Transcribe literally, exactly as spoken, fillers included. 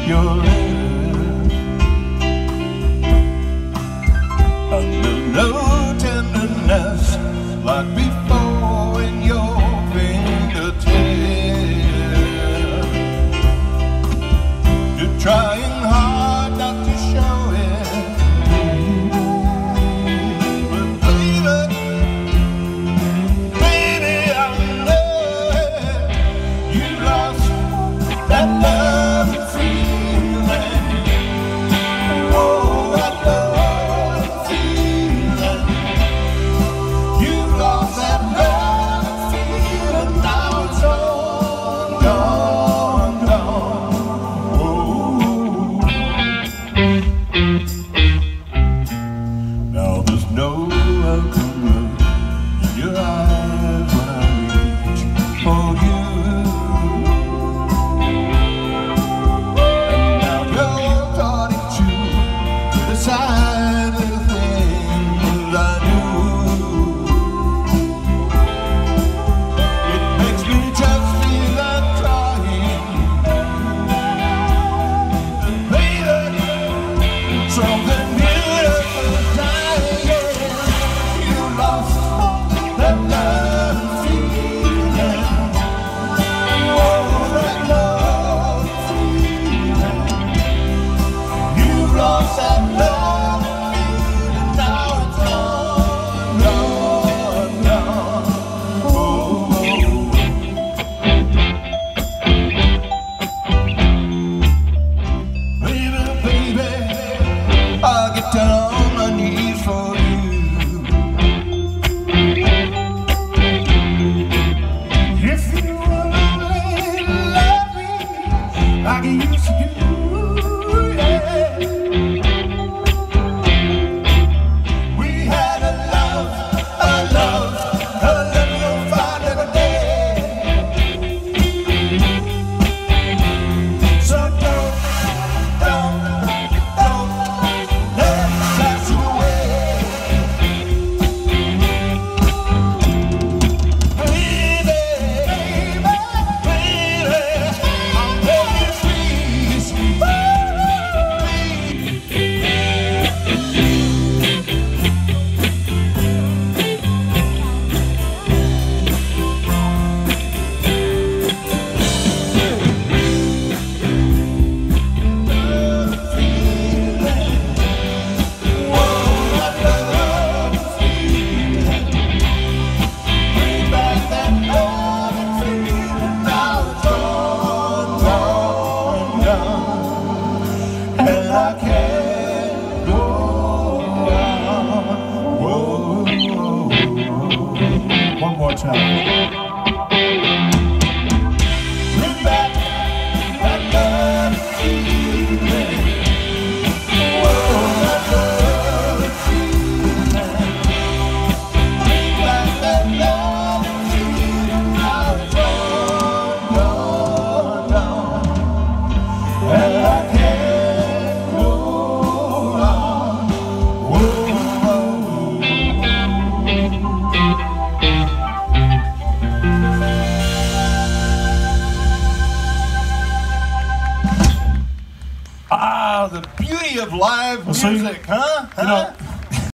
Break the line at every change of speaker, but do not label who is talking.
your letter, under no tenderness like before in your fingertip. You're trying hard not to show it, but baby, baby, I know it. You lost that love and feeling. Oh, that love and feeling. You lost that love and feeling. Now it's all gone, gone. Oh. Now there's no welcome look in your eyes when I reach for you. Beside the things I do, it makes me just feel like crying. And baby, something beautiful dying. You lost that love and feeling. Oh, that love and feeling. You lost that love. I'll get down on my knees for you. If you will only love me like you used to do, yeah. We had a love, a love, a love you'll find every day. So don't, don't I can't go on. Whoa, whoa, whoa. One more time. Bring back that love and feeling. Whoa, that love and feeling. Bring back that love and feeling. Now it's all gone, gone. And I can't. Ah, the beauty of live music, huh? huh?
You know,